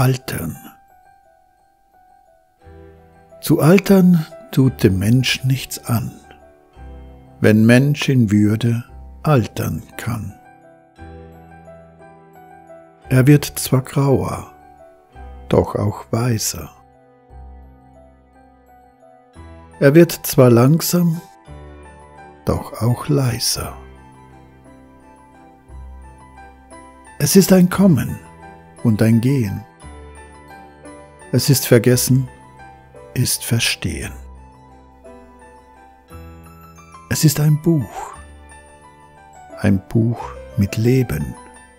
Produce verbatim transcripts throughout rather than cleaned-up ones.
Altern. Zu altern tut dem Mensch nichts an, wenn Mensch in Würde altern kann. Er wird zwar grauer, doch auch weiser. Er wird zwar langsam, doch auch leiser. Es ist ein Kommen und ein Gehen. Es ist Vergessen, ist Verstehen. Es ist ein Buch, ein Buch mit Leben.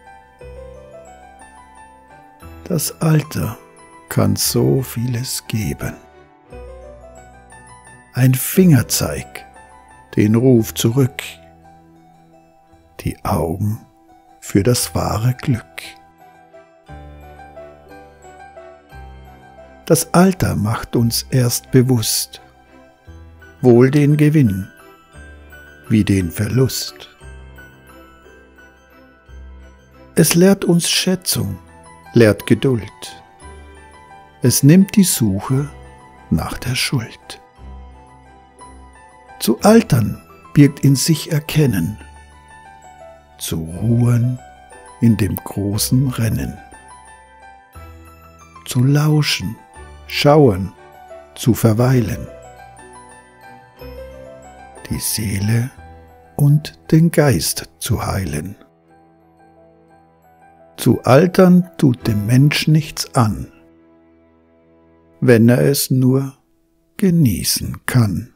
Das Alter kann so vieles geben. Ein Fingerzeig, den Ruf zurück, die Augen für das wahre Glück. Das Alter macht uns erst bewusst, wohl den Gewinn wie den Verlust. Es lehrt uns Schätzung, lehrt Geduld. Es nimmt die Suche nach der Schuld. Zu altern birgt in sich Erkennen, zu ruhen in dem großen Rennen. Zu lauschen, schauen, zu verweilen. Die Seele und den Geist zu heilen. Zu altern tut dem Mensch nichts an, wenn er es nur genießen kann.